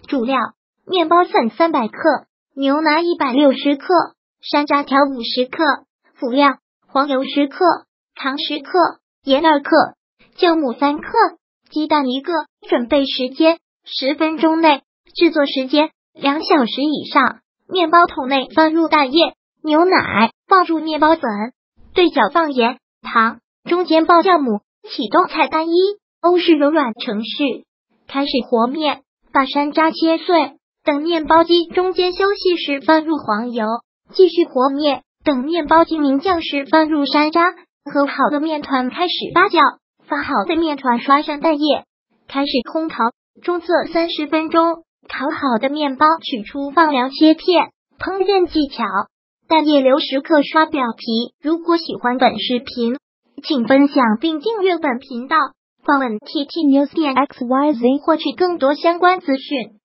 主料：面包粉300克，牛奶160克，山楂条50克。辅料：黄油10克，糖10克，盐2克，酵母3克，鸡蛋1个。准备时间10分钟内，制作时间2小时以上。面包桶内放入蛋液、牛奶，放入面包粉，对搅放盐、糖，中间爆酵母。启动菜单1，欧式柔软程序。开始和面，把山楂切碎，等面包机中间休息时放入黄油，继续和面，等面包机明降时放入山楂。和好的面团开始发酵，发好的面团刷上蛋液，开始烘烤，中侧30分钟。烤好的面包取出放凉切片。烹饪技巧：蛋液流10克刷表皮。如果喜欢本视频，请分享并订阅本频道，访问 ttnews.xyz 获取更多相关资讯。